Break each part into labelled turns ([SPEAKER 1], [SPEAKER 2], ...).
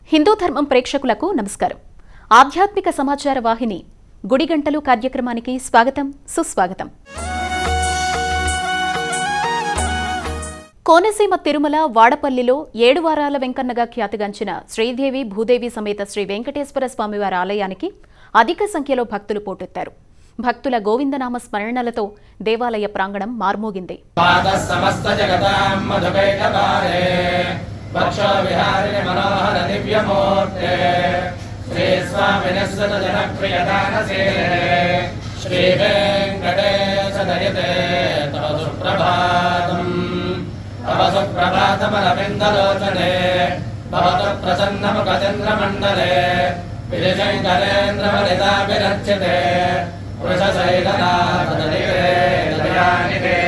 [SPEAKER 1] హిందూ ధర్మం ప్రేక్షకులకు నమస్కారం. ఆధ్యాత్మిక సమాచార వాహిని గుడిగంటలు కార్యక్రమానికి స్వాగతం, సుస్వాగతం. కోనసీమ తిరుమల వాడపల్లిలో 7 వారాల వెంకన్నగా ఖ్యాతిగాంచిన శ్రీదేవి భూదేవి సమేత శ్రీ వెంకటేశ్వర స్వామివారి ఆలయానికి అధిక సంఖ్యలో భక్తులు పోటెత్తారు. భక్తుల గోవిందనామ స్మరణలతో దేవాలయ ప్రాంగణం మార్మోగింది.
[SPEAKER 2] సుప్రభాతమరవిందలోచనే భవతు ప్రసన్నముఖచంద్రమండలే విజయశంకరేంద్రవనితాభిరచ్యతే వృషశైలనాథనికే దయానిధే.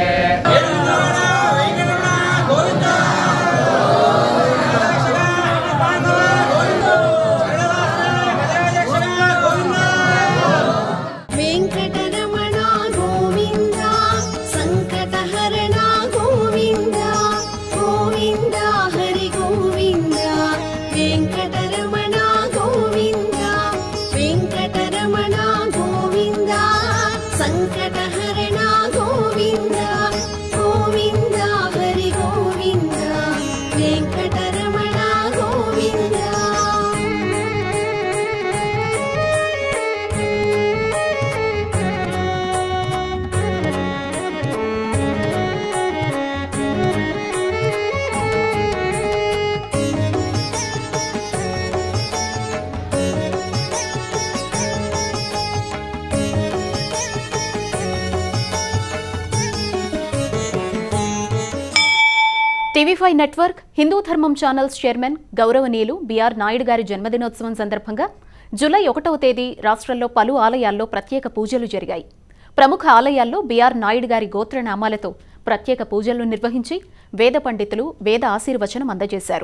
[SPEAKER 1] TV five network Hindu Dharmam channels chairman గౌరవనీయులు బిఆర్ నాయుడు గారి జన్మదినోత్సవం సందర్భంగా జూలై 1వ తేదీ రాష్ట్రంలో పలు ఆలయాల్లో ప్రత్యేక పూజలు జరిగాయి. ప్రముఖ ఆలయాల్లో బిఆర్ నాయుడు గారి గోత్రనామాలతో ప్రత్యేక పూజలు నిర్వహించి వేద పండితులు వేద ఆశీర్వచనం అందజేశారు.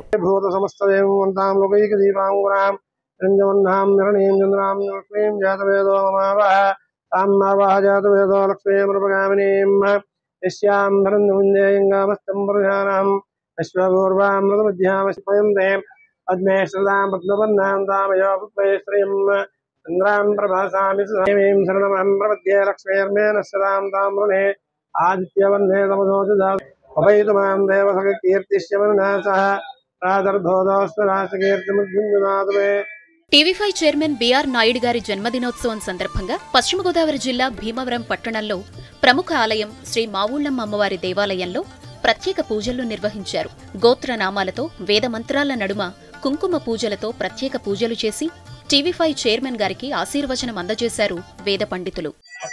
[SPEAKER 1] టీవీ5 చైర్మన్ బిఆర్ నాయుడు గారి జన్మదినోత్సవం సందర్భంగా పశ్చిమ గోదావరి జిల్లా భీమవరం పట్టణంలో ప్రముఖ ఆలయం శ్రీ మావుళ్లమ్మ అమ్మవారి దేవాలయంలో ప్రత్యేక పూజలు నిర్వహించారు. గోత్రనామాలతో వేద మంత్రాల నడుమ కుంకుమ పూజలతో ప్రత్యేక పూజలు చేసి టీవీ5 చైర్మన్ గారికి ఆశీర్వచనం అందజేశారు వేద పండితులు.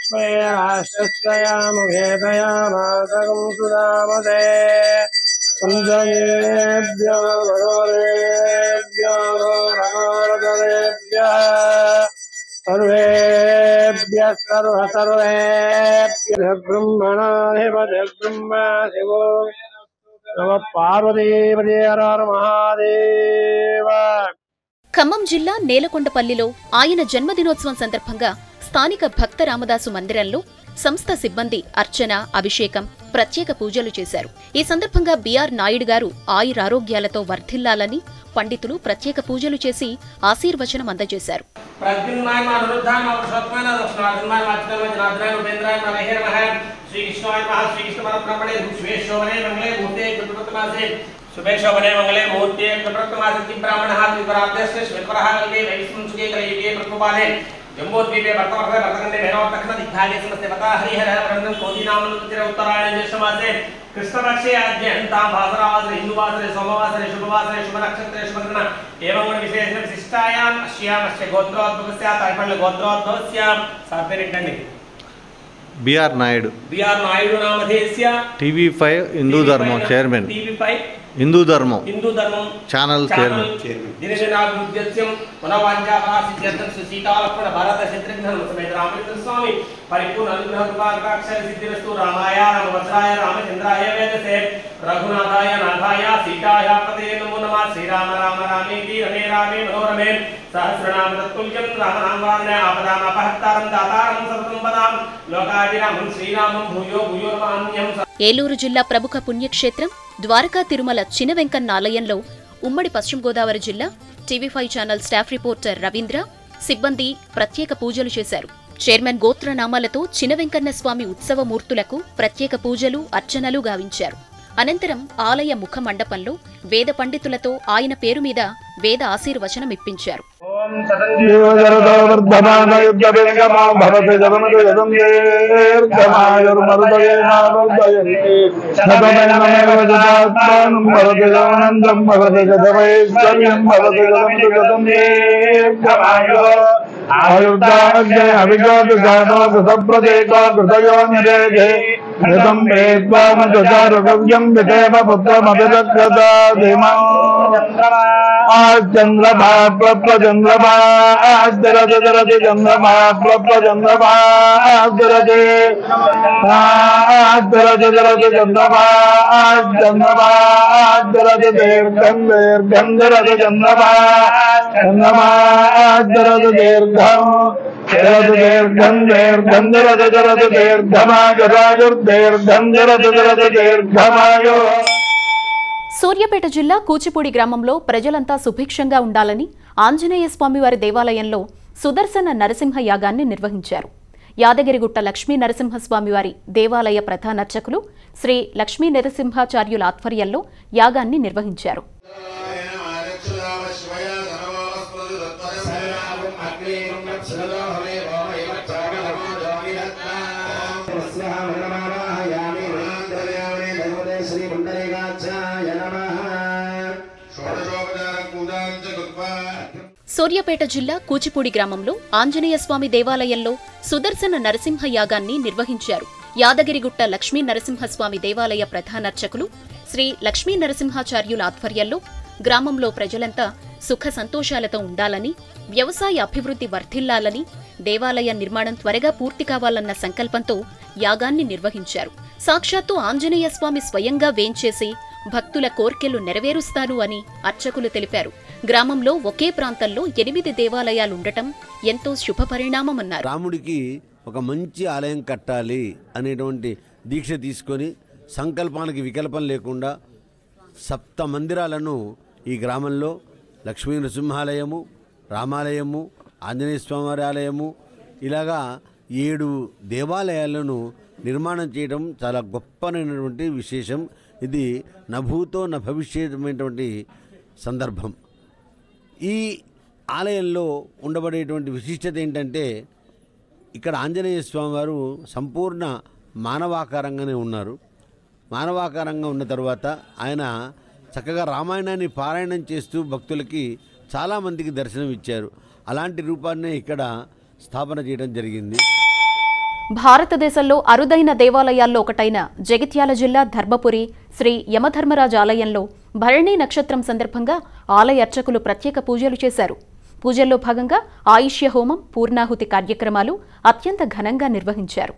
[SPEAKER 1] ఖమ్మం జిల్లా నేలకొండపల్లిలో ఆయన జన్మదినోత్సవం సందర్భంగా స్థానిక భక్త రామదాసు మందిరంలో సంస్థ సిబ్బంది అర్చన, అభిషేకం, ప్రత్యేక పూజలు చేశారు. ఈ సందర్భంగా బిఆర్ నాయుడు గారు ఆయురారోగ్యాలతో వర్ధిల్లాలని పండితులు ప్రత్యేక పూజలు చేసి ఆశీర్వచనం అందజేశారు.
[SPEAKER 2] शुभेशोभने मंगले मुहूर्ते प्रप्रतमासि ब्राह्मणः त्रिपुरार्धस्य श्वेतवरः कल्पे वैष्णुसुखे कलयुगे प्रकृपाले जम्बोद्वीपे वर्तवर्षे वर्तकण्डे भैरव दक्षिण दिग्भागे समस्ते पता हरिहरः वरन्दं कोटिनामनुत्तर उत्तरायणे ज्येष्ठमासे कृष्णपक्षे आद्यन्तां भासरावासरे हिन्दुवासरे सोमवासरे शुभवासरे शुभनक्षत्रे शुभग्रहण एवं विशेषेण विशिष्टायाम् अस्यामस्य गोत्रोद्भवस्य ताइपल्ल गोत्रोद्भवस्य सापेरिटंडि
[SPEAKER 3] बिआर नायडू
[SPEAKER 2] नामधेयस्य
[SPEAKER 3] टीवी5 हिंदू धर्म चैरमैन
[SPEAKER 2] टीवी5
[SPEAKER 3] हिंदू धर्म
[SPEAKER 2] चैनल चैरमैन दिनजनाभिवृद्ध्यं मनोवाञ्छाफलसिद्ध्यर्थं सीतालक्ष्मण भरत शत्रुघ्न समेत रामचंद्र स्वामी परिपूर्ण अनुग्रह कृपाकटाक्ष सिद्धिरस्तु रामाय रामभद्राय रामचंद्राय वेदसे रघुनाथाय नाथाय सीताय पते नमो नमः श्रीराम राम रामेति रमे रामे मनोरमे सहस्रनाम तत्तुल्यं रामनामवान्य आपदामपहत्तारं दातारं सततं पदां लोकाभिरामं श्रीरामं भूयो भूयो नमाम्यहं.
[SPEAKER 1] ఏలూరు జిల్లా ప్రముఖ పుణ్యక్షేత్రం ద్వారకా తిరుమల చిన వెంకన్న ఆలయంలో ఉమ్మడి పశ్చిమ గోదావరి జిల్లా TV5 channel staff reporter Ravindra, సిబ్బంది ప్రత్యేక పూజలు చేశారు. చైర్మన్ గోత్రనామాలతో చినవెంకన్న స్వామి ఉత్సవమూర్తులకు ప్రత్యేక పూజలు, అర్చనలు గావించారు. అనంతరం ఆలయ ముఖ మండపంలో వేద పండితులతో ఆయన పేరు మీద వేద ఆశీర్వచనం ఇప్పించారు. సూర్యాపేట జిల్లా కూచిపూడి గ్రామంలో ప్రజలంతా సుభిక్షంగా ఉండాలని ఆంజనేయ స్వామివారి దేవాలయంలో సుదర్శన నరసింహ యాగాన్ని నిర్వహించారు. యాదగిరిగుట్ట లక్ష్మీ నరసింహస్వామివారి దేవాలయ ప్రధానర్చకులు శ్రీ లక్ష్మీ నరసింహాచార్యుల ఆధ్వర్యంలో యాగాన్ని నిర్వహించారు. సూర్యాపేట జిల్లా కూచిపూడి గ్రామంలో ఆంజనేయ స్వామి దేవాలయంలో సుదర్శన నరసింహ యాగాన్ని నిర్వహించారు. యాదగిరిగుట్ట లక్ష్మీ నరసింహస్వామి దేవాలయ ప్రధానర్చకులు శ్రీ లక్ష్మీ నరసింహాచార్యుల ఆధ్వర్యంలో గ్రామంలో ప్రజలంతా సుఖ సంతోషాలతో ఉండాలని, వ్యవసాయ అభివృద్ధి వర్ధిల్లాలని, దేవాలయ నిర్మాణం త్వరగా పూర్తి కావాలన్న సంకల్పంతో యాగాన్ని నిర్వహించారు. సాక్షాత్తు ఆంజనేయ స్వామి స్వయంగా వేంచేసి భక్తుల కోర్కెలు నెరవేరుస్తారు అని అర్చకులు తెలిపారు. గ్రామంలో ఒకే ప్రాంతంలో 8 దేవాలయాలుండటం ఎంతో శుభపరిణామమన్నారు.
[SPEAKER 4] రాముడికి ఒక మంచి ఆలయం కట్టాలి అనేటువంటి దీక్ష తీసుకొని సంకల్పానికి వికల్పం లేకుండా 7 మందిరాలను ఈ గ్రామంలో లక్ష్మీ నరసింహాలయము, రామాలయము, ఆంజనేయ స్వామివారి ఆలయము ఇలాగా 7 దేవాలయాలను నిర్మాణం చేయడం చాలా గొప్పనైనటువంటి విశేషం. ఇది నభూతో న భవిష్యమైనటువంటి సందర్భం. ఈ ఆలయంలో ఉండబడేటువంటి విశిష్టత ఏంటంటే ఇక్కడ ఆంజనేయ స్వామి వారు సంపూర్ణ మానవాకారంగానే ఉన్నారు. మానవాకారంగా ఉన్న తర్వాత ఆయన చక్కగా రామాయణాన్ని పారాయణం చేస్తూ భక్తులకి చాలామందికి దర్శనం ఇచ్చారు. అలాంటి రూపాన్నే ఇక్కడ స్థాపన చేయడం జరిగింది.
[SPEAKER 1] భారతదేశంలో అరుదైన దేవాలయాల్లో ఒకటైన జగిత్యాల జిల్లా ధర్మపురి శ్రీ యమధర్మరాజు ఆలయంలో భరణి నక్షత్రం సందర్భంగా ఆలయ అర్చకులు ప్రత్యేక పూజలు చేశారు. పూజల్లో భాగంగా ఆయుష్య హోమం, పూర్ణాహుతి కార్యక్రమాలు అత్యంత ఘనంగా నిర్వహించారు.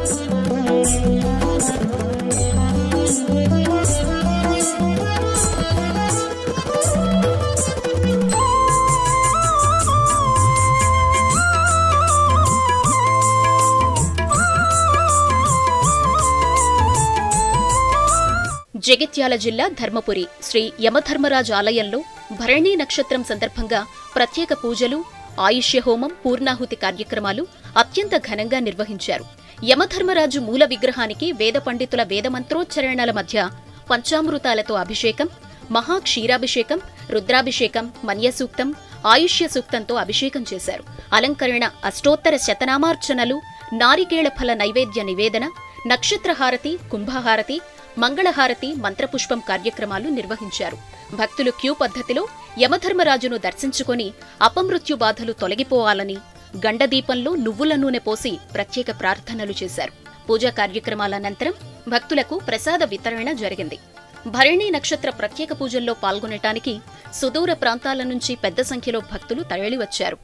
[SPEAKER 1] జగిత్యాల జిల్లా ధర్మపురి శ్రీ యమధర్మరాజు ఆలయంలో భరణి నక్షత్రం సందర్భంగా ప్రత్యేక పూజలు, ఆయుష్య హోమం, పూర్ణాహుతి కార్యక్రమాలు అత్యంత ఘనంగా నిర్వహించారు. యమధర్మరాజు మూల విగ్రహానికి వేద పండితుల వేదమంత్రోచ్చరణల మధ్య పంచామృతాలతో అభిషేకం, మహాక్షీరాభిషేకం, రుద్రాభిషేకం, మన్యసూక్తం, ఆయుష్య సూక్తంతో అభిషేకం చేశారు. అలంకరణ, అష్టోత్తర శతనామార్చనలు, నారికేళ ఫల నైవేద్య నివేదన, నక్షత్రహారతి, కుంభహారతి, మంగళహారతి, మంత్రపుష్పం కార్యక్రమాలు నిర్వహించారు. భక్తులు క్యూ పద్ధతిలో యమధర్మరాజును దర్శించుకుని అపమృత్యు బాధలు తొలగిపోవాలని గండదీపంలో నువ్వుల నూనె పోసి ప్రత్యేక ప్రార్థనలు చేశారు. పూజా కార్యక్రమాల అనంతరం భక్తులకు ప్రసాద వితరణ జరిగింది. భరణి నక్షత్ర ప్రత్యేక పూజల్లో పాల్గొనటానికి సుదూర ప్రాంతాల నుంచి పెద్ద సంఖ్యలో భక్తులు తరలివచ్చారు.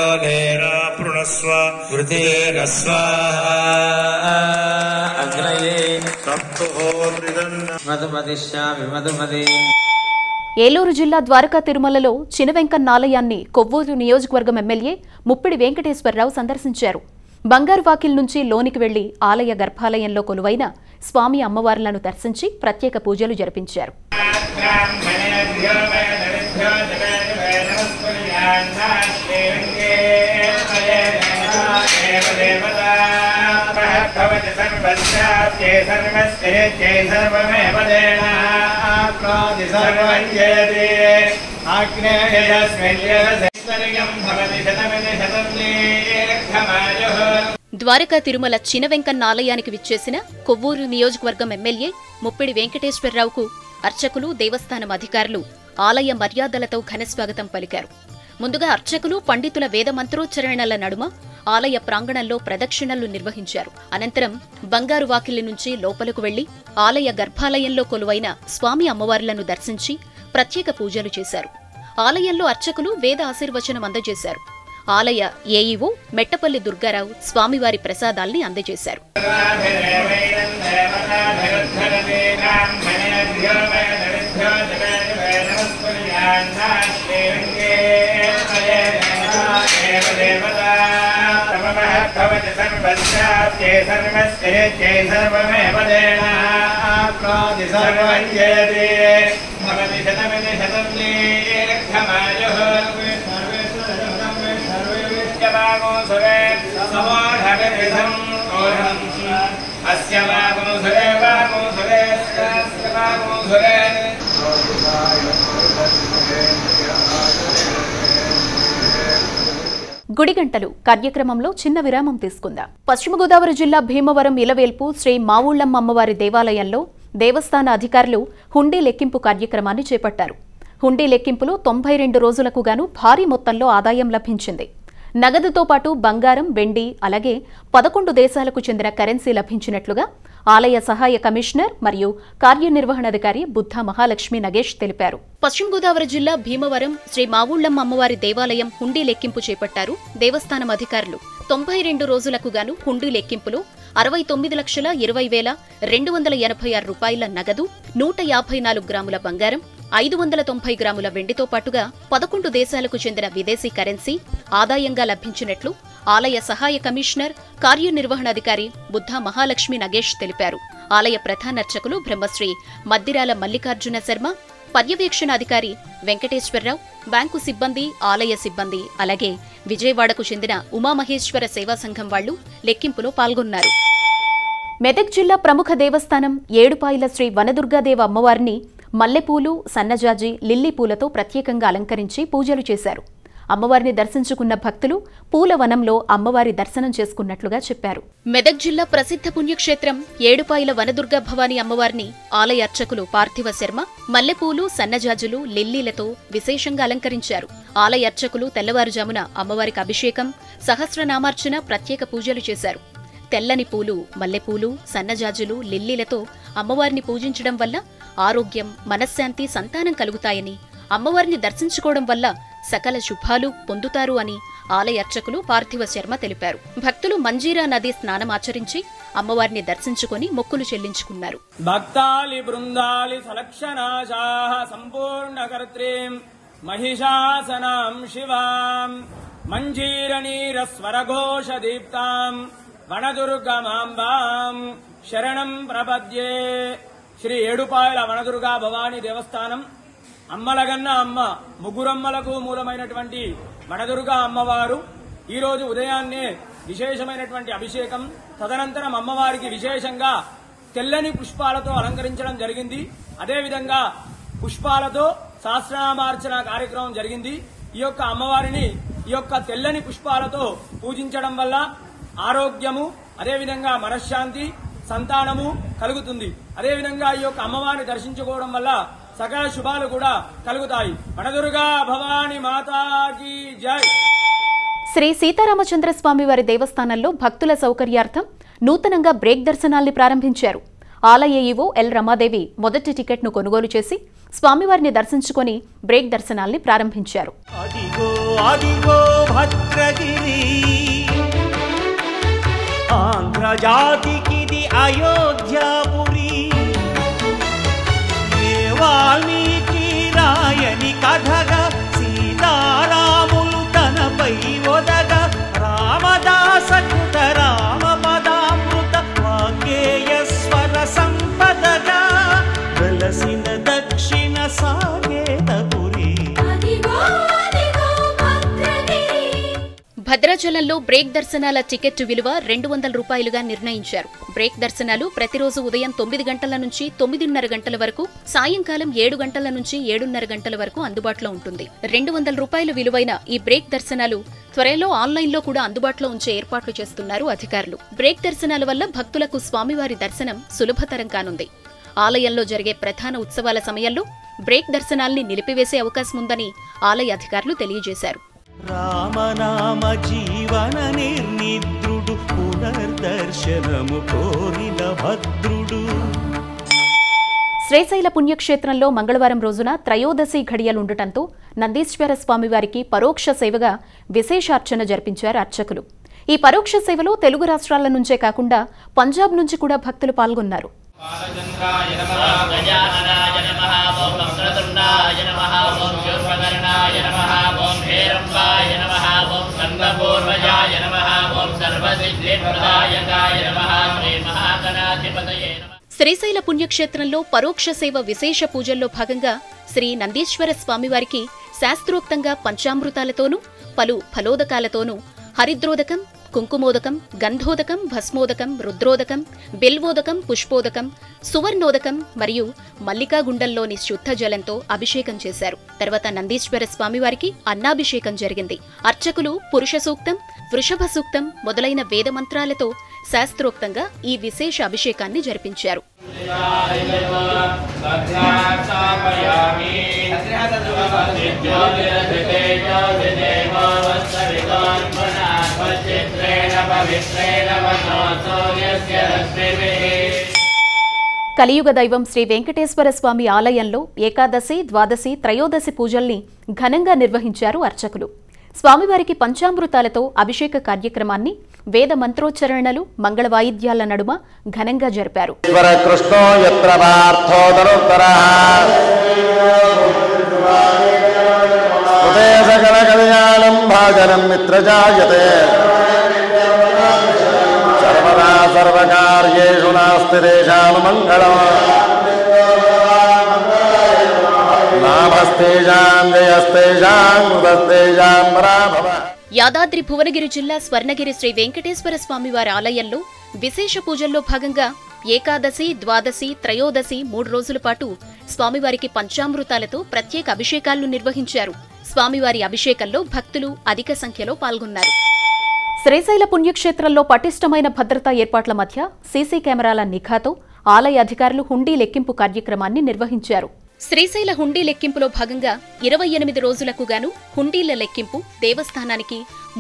[SPEAKER 5] योगेरा प्रणस्व वृतेरस्व अग्नये मधुमदिश्यामि मधुमदि।
[SPEAKER 1] ఏలూరు జిల్లా ద్వారకా తిరుమలలో చినవెంకన్నాలయాన్ని కొవ్వూరు నియోజకవర్గం ఎమ్మెల్యే ముప్పిడి వెంకటేశ్వరరావు సందర్శించారు. బంగారు వాకిల్ నుంచి లోనికి వెళ్లి ఆలయ గర్భాలయంలో కొలువైన స్వామి అమ్మవార్లను దర్శించి ప్రత్యేక పూజలు జరిపించారు. ద్వారకా తిరుమల చినవెంకన్నాలయానికి విచ్చేసిన కొవ్వూరు నియోజకవర్గం ఎమ్మెల్యే ముప్పిడి వెంకటేశ్వరరావుకు అర్చకులు, దేవస్థానం అధికారులు ఆలయ మర్యాదలతో ఘనస్వాగతం పలికారు. ముందుగా అర్చకులు, పండితుల వేద మంత్రోచ్చరణల నడుమ ఆలయ ప్రాంగణంలో ప్రదక్షిణలు నిర్వహించారు. అనంతరం బంగారు వాకిలి నుంచి లోపలకు వెళ్లి ఆలయ గర్భాలయంలో కొలువైన స్వామి అమ్మవార్లను దర్శించి ప్రత్యేక పూజలు చేశారు. ఆలయంలో అర్చకులు వేద ఆశీర్వచనం అందజేశారు. ఆలయ ఏఈఓ మెట్టపల్లి దుర్గారావు స్వామివారి ప్రసాదాల్ని అందజేశారు. గుడిగంటలు కార్యక్రమంలో చిన్న విరామం తీసుకుందాం. పశ్చిమ గోదావరి జిల్లా భీమవరం ఇలవేల్పు శ్రీ మావుళ్లమ్మ అమ్మవారి దేవాలయంలో దేవస్థాన అధికారులు హుండీ లెక్కింపు కార్యక్రమాన్ని చేపట్టారు. హుండీ లెక్కింపులో 92 రోజులకు గాను భారీ మొత్తంలో ఆదాయం లభించింది. నగదుతో పాటు బంగారం, వెండి, అలాగే 11 దేశాలకు చెందిన కరెన్సీ లభించినట్లుగా ఆలయ సహాయ కమిషనర్ మరియు కార్యనిర్వహణాధికారి బుద్ధ మహాలక్ష్మి నగేష్ తెలిపారు. పశ్చిమ గోదావరి జిల్లా భీమవరం శ్రీ మావుళ్లమ్మ అమ్మవారి దేవాలయం హుండీ లెక్కింపు చేపట్టారు దేవస్థానం అధికారులు. 92 రోజులకు గాను హుండీ లెక్కింపులో 69,20,286 రూపాయల నగదు, 154 గ్రాముల బంగారం, 590 గ్రాముల వెండితో పాటుగా 11 దేశాలకు చెందిన విదేశీ కరెన్సీ ఆదాయంగా లభించినట్లు ఆలయ సహాయ కమిషనర్ కార్యనిర్వహణాధికారి బుద్ధ మహాలక్ష్మి నగేష్ తెలిపారు. ఆలయ ప్రధానర్చకులు బ్రహ్మశ్రీ మద్దిరాల మల్లికార్జున శర్మ, పర్యవేక్షణాధికారి వెంకటేశ్వరరావు, బ్యాంకు సిబ్బంది, ఆలయ సిబ్బంది, అలాగే విజయవాడకు చెందిన ఉమామహేశ్వర సేవా సంఘం వాళ్లు లెక్కింపులో పాల్గొన్నారు. మెదక్ జిల్లా ప్రముఖ దేవస్థానం ఏడుపాయల శ్రీ వనదుర్గాదేవ అమ్మవారిని మల్లెపూలు, సన్నజాజి, లిల్లీ పూలతో ప్రత్యేకంగా అలంకరించి పూజలు చేశారు. అమ్మవారిని దర్శించుకున్న భక్తులు పూలవనంలో అమ్మవారి దర్శనం చేసుకున్నట్లుగా చెప్పారు. మెదక్ జిల్లా ప్రసిద్ధ పుణ్యక్షేత్రం ఏడుపాయల వనదుర్గా భవానీ అమ్మవారిని ఆలయ అర్చకులు పార్థివ శర్మ మల్లెపూలు, సన్నజాజులు, లిల్లీలతో విశేషంగా అలంకరించారు. ఆలయ అర్చకులు తెల్లవారుజామున అమ్మవారికి అభిషేకం, సహస్రనామార్చన, ప్రత్యేక పూజలు చేశారు. తెల్లని పూలు, మల్లెపూలు, సన్నజాజులు, లిల్లీలతో అమ్మవారిని పూజించడం వల్ల ఆరోగ్యం, మనశ్శాంతి, సంతానం కలుగుతాయని, అమ్మవారిని దర్శించుకోవడం వల్ల సకల శుభాలు పొందుతారు అని ఆలయ అర్చకులు పార్థివ శర్మ తెలిపారు. భక్తులు మంజీరా నది స్నానమాచరించి అమ్మవారిని దర్శించుకుని మొక్కులు చెల్లించుకున్నారు.
[SPEAKER 6] భక్తాలి బృందాలి సలక్షణాశాః సంపూర్ణకర్త్రీం మహిషాసనాం శివాం మంజీరనీరస్వరఘోష దీప్తాం వనదుర్గమాంబాం శరణం ప్రపద్యే. శ్రీ ఏడుపాయల వనదుర్గా భవానీ దేవస్థానం అమ్మలగన్న అమ్మ, ముగ్గురమ్మలకు మూలమైనటువంటి వనదుర్గా అమ్మవారు ఈరోజు ఉదయాన్నే విశేషమైనటువంటి అభిషేకం, తదనంతరం అమ్మవారికి విశేషంగా తెల్లని పుష్పాలతో అలంకరించడం జరిగింది. అదేవిధంగా పుష్పాలతో సహస్రనామార్చన కార్యక్రమం జరిగింది. ఈ యొక్క అమ్మవారిని ఈ యొక్క తెల్లని పుష్పాలతో పూజించడం వల్ల ఆరోగ్యము, అదేవిధంగా మనశ్శాంతి, సంతానము కలుగుతుంది. అదేవిధంగా ఈ యొక్క అమ్మవారిని దర్శించుకోవడం వల్ల సకల శుభాలు కూడా కలుగుతాయి. వనదుర్గా భవానీ మాతాకి జై.
[SPEAKER 1] శ్రీ సీతారామచంద్రస్వామి వారి దేవస్థానంలో భక్తుల సౌకర్యార్థం నూతనంగా బ్రేక్ దర్శనాల్ని ప్రారంభించారు. ఆలయ ఈవో ఎల్ రమాదేవి మొదటి టికెట్ను కొనుగోలు చేసి స్వామివారిని దర్శించుకుని బ్రేక్ దర్శనాల్ని ప్రారంభించారు.
[SPEAKER 7] భద్రగిరి ఆంధ్రజాతికిది అయోధ్యాపురి వాల్మీకి రాయని కథగా సీతారాములు తనపై ఒదగ రామదాస కృత రామ పదామృత వాగ్గేయస్వర సంపదగా వెలసిన దక్షిణ సాగేతపురి.
[SPEAKER 1] భద్రాచలంలో బ్రేక్ దర్శనాల టికెట్ విలువ 200 రూపాయలుగా నిర్ణయించారు. బ్రేక్ దర్శనాలు ప్రతిరోజు ఉదయం 9 గంటల నుంచి 9:30 గంటల వరకు, సాయంకాలం 7 గంటల నుంచి 7:30 గంటల వరకు అందుబాటులో ఉంటుంది. 200 రూపాయల విలువైన ఈ బ్రేక్ దర్శనాలు త్వరలో ఆన్లైన్లో కూడా అందుబాటులో ఉంచే ఏర్పాట్లు చేస్తున్నారు అధికారులు. బ్రేక్ దర్శనాల వల్ల భక్తులకు స్వామివారి దర్శనం సులభతరం కానుంది. ఆలయంలో జరిగే ప్రధాన ఉత్సవాల సమయంలో బ్రేక్ దర్శనాల్ని నిలిపివేసే అవకాశం ఉందని ఆలయ అధికారులు తెలియజేశారు.
[SPEAKER 7] రామనామ జీవన నిర్నిద్రుడు పునర్దర్శనము కోరిన భద్రుడు.
[SPEAKER 1] శ్రీశైల పుణ్యక్షేత్రంలో మంగళవారం రోజున త్రయోదశి ఘడియలుండటంతో నందీశ్వర స్వామివారికి పరోక్ష సేవగా విశేషార్చన జరిపించారు అర్చకులు. ఈ పరోక్ష సేవలో తెలుగు రాష్ట్రాల నుంచే కాకుండా పంజాబ్ నుంచి కూడా భక్తులు పాల్గొన్నారు.
[SPEAKER 2] బాలచంద్రాయ నమః గజాననాయ నమః ఓం వక్రతుండాయ నమః ఓం శూర్పకర్ణాయ నమః ఓం హేరంబాయ నమః ఓం స్కందపూర్వజాయ నమః ఓం సర్వసిద్ధిప్రదాయకాయ నమః శ్రీ మహాగణాధిపతయే నమః.
[SPEAKER 1] శ్రీశైల పుణ్యక్షేత్రంలో పరోక్ష సేవ విశేష పూజల్లో భాగంగా శ్రీ నందీశ్వర స్వామివారికి శాస్త్రోక్తంగా పంచామృతాలతోనూ పలు ఫలోదకాలతోనూ హరిద్రోదకం, కుంకుమోదకం, గంధోదకం, భస్మోదకం, రుద్రోదకం, బిల్వోదకం, పుష్పోదకం, సువర్ణోదకం మరియు మల్లికాగుండంలోని శుద్ధ జలంతో అభిషేకం చేశారు. తర్వాత నందీశ్వర స్వామివారికి అన్నాభిషేకం జరిగింది. అర్చకులు పురుష సూక్తం, వృషభ సూక్తం మొదలైన వేదమంత్రాలతో శాస్త్రోక్తంగా ఈ విశేష అభిషేకాన్ని జరిపించారు. కలియుగ దైవం శ్రీ వెంకటేశ్వర స్వామి ఆలయంలో ఏకాదశి, ద్వాదశి, త్రయోదశి పూజల్ని ఘనంగా నిర్వహించారు అర్చకులు. స్వామివారికి పంచామృతాలతో అభిషేక కార్యక్రమాన్ని వేద మంత్రోచ్చరణలు, మంగళ వాయిద్యాల నడుమ ఘనంగా జరిపారు.
[SPEAKER 8] సర్వకార్యేషు నాస్తి తేషాం మంగళం నాభస్తేషాం జయస్తేషాం కృతస్తేషాం పరాభవ.
[SPEAKER 1] యాదాద్రి భువనగిరి జిల్లా స్వర్ణగిరి శ్రీ వెంకటేశ్వర స్వామివారి ఆలయంలో విశేష పూజల్లో భాగంగా ఏకాదశి, ద్వాదశి, త్రయోదశి 3 రోజుల పాటు స్వామివారికి పంచామృతాలతో ప్రత్యేక అభిషేకాలను నిర్వహించారు. స్వామివారి అభిషేకంలో భక్తులు అధిక సంఖ్యలో పాల్గొన్నారు. శ్రీశైల పుణ్యక్షేత్రంలో పటిష్టమైన భద్రతా ఏర్పాట్ల మధ్య సీసీ కెమెరాల నిఘాతో ఆలయ అధికారులు హుండీ లెక్కింపు కార్యక్రమాన్ని నిర్వహించారు. శ్రీశైల హుండీ లెక్కింపులో భాగంగా 28 రోజులకు గాను హుండీల లెక్కింపు దేవస్థానానికి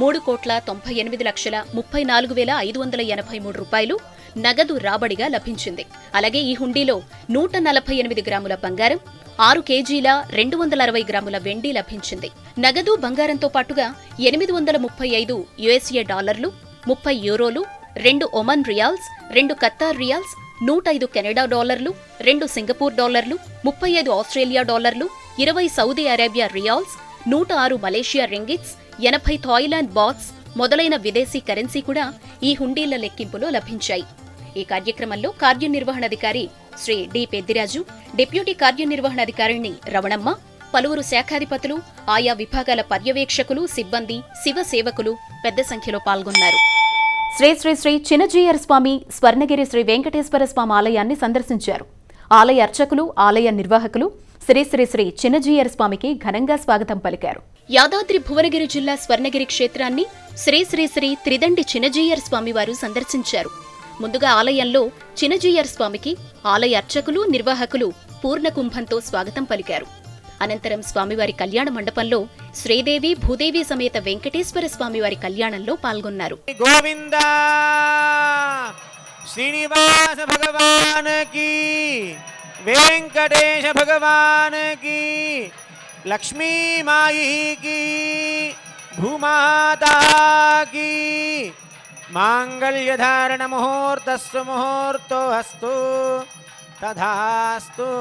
[SPEAKER 1] 3,98,34,583 రూపాయలు నగదు రాబడిగా లభించింది. అలాగే ఈ హుండీలో 148 గ్రాముల బంగారం, 6 కేజీల 260 గ్రాముల వెండి లభించింది. నగదు బంగారంతో పాటుగా 835 యుఎస్ఏ డాలర్లు, 30 యూరోలు, 2 Oman riyals, 2 Qatar riyals, 105 Canada డాలర్లు, 2 సింగపూర్ డాలర్లు, 35 ఆస్ట్రేలియా డాలర్లు, 20 Saudi Arabia riyals, 106 Malaysia ringgits, 80 Thailand bahts మొదలైన విదేశీ కరెన్సీ కూడా ఈ హుండీల లెక్కింపులో లభించాయి. ఈ కార్యక్రమంలో కార్యనిర్వహణాధికారి శ్రీ డి పెద్దిరాజు, డిప్యూటీ కార్యనిర్వహణాధికారిణి రవణమ్మ, పలువురు శాఖాధిపతులు, ఆయా విభాగాల పర్యవేక్షకులు, సిబ్బంది, శివ సేవకులు పెద్ద సంఖ్యలో పాల్గొన్నారు. శ్రీ శ్రీ శ్రీ చినజీయర్ స్వామి స్వర్ణగిరి శ్రీ వెంకటేశ్వర స్వామి ఆలయాన్ని సందర్శించారు. ఆలయ అర్చకులు, ఆలయ నిర్వాహకులు శ్రీ శ్రీ శ్రీ చినజీయర్ స్వామికి ఘనంగా స్వాగతం పలికారు. యాదాద్రి భువనగిరి జిల్లా స్వర్ణగిరి క్షేత్రాన్ని శ్రీ శ్రీ శ్రీ త్రిదండి చినజీయర్ స్వామివారు సందర్శించారు. ముందుగా ఆలయంలో చినజీయర్ స్వామికి ఆలయ అర్చకులు, నిర్వాహకులు పూర్ణకుంభంతో స్వాగతం పలికారు. అనంతరం స్వామివారి కళ్యాణ మండపంలో శ్రీదేవి, భూదేవి సమేత వెంకటేశ్వర స్వామివారి కళ్యాణంలో పాల్గొన్నారు.
[SPEAKER 7] గోవింద శ్రీనివాస భగవాన్ కీ, వెంకటేశ భగవాన్ కీ, లక్ష్మీ మాయి కీ, భూమాతా కీ మాంగళ్యధారణ ముహూర్తస్సు ముహూర్తో అస్తు తథాస్తు.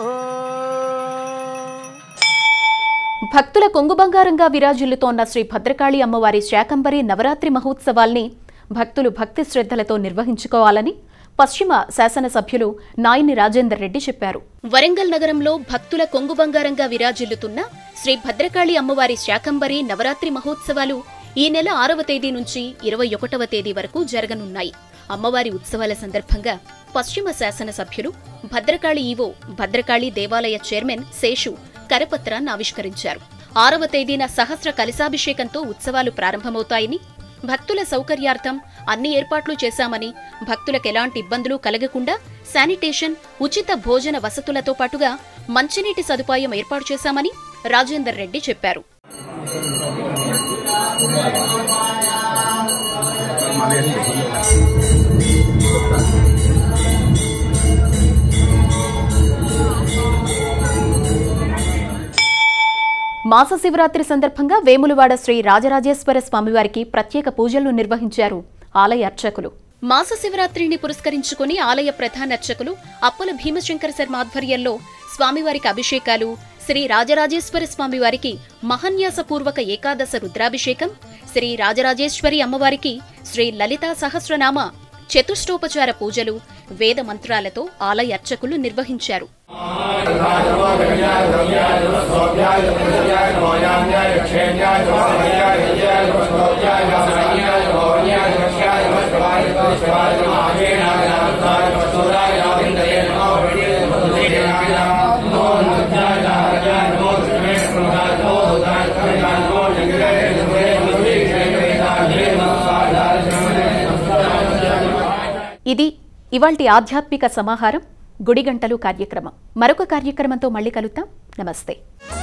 [SPEAKER 1] భక్తుల కొంగు బంగారంగా విరాజిల్లుతోన్న శ్రీ భద్రకాళి అమ్మవారి శాకంబరి నవరాత్రి మహోత్సవాల్ని భక్తులు భక్తి శ్రద్ధలతో నిర్వహించుకోవాలని పశ్చిమ శాసనసభ్యులు నాయని రాజేందర్ రెడ్డి చెప్పారు. వరంగల్ నగరంలో భక్తుల కొంగు బంగారంగా విరాజిల్లుతున్న శ్రీ భద్రకాళి అమ్మవారి శాకంబరి నవరాత్రి మహోత్సవాలు ఈ నెల 6వ తేదీ నుంచి 21వ తేదీ వరకు జరగనున్నాయి. అమ్మవారి ఉత్సవాల సందర్భంగా పశ్చిమ శాసనసభ్యులు భద్రకాళి ఈవో భద్రకాళి దేవాలయ చైర్మన్ శేషు కరపత్రాన్ని ఆవిష్కరించారు. 6వ తేదీన సహస్ర కలశాభిషేకంతో ఉత్సవాలు ప్రారంభమవుతాయని, భక్తుల సౌకర్యార్థం అన్ని ఏర్పాట్లు చేశామని, భక్తులకెలాంటి ఇబ్బందులు కలగకుండా శానిటేషన్, ఉచిత భోజన వసతులతో పాటుగా మంచినీటి సదుపాయం ఏర్పాటు చేశామని రాజేందర్ రెడ్డి చెప్పారు. మాస శివరాత్రి సందర్భంగా వేములవాడ శ్రీ రాజరాజేశ్వర స్వామివారికి ప్రత్యేక పూజలు నిర్వహించారు ఆలయ అర్చకులు. మాస శివరాత్రిని పురస్కరించుకుని ఆలయ ప్రధాన అర్చకులు అప్పల భీమశంకర శర్మ ఆధ్వర్యంలో స్వామివారికి అభిషేకాలు, శ్రీ రాజరాజేశ్వర స్వామివారికి మహాన్యాసపూర్వక ఏకాదశ రుద్రాభిషేకం, శ్రీ రాజరాజేశ్వరి అమ్మవారికి శ్రీ లలితా సహస్రనామ చతుష్టోపచార పూజలు, వేద మంత్రాలతో ఆలయ అర్చకులు నిర్వహించారు. ఇది ఇవాల్టి ఆధ్యాత్మిక సమాహారం గుడిగంటలు కార్యక్రమం. మరొక కార్యక్రమంతో మళ్ళీ కలుద్దాం. నమస్తే.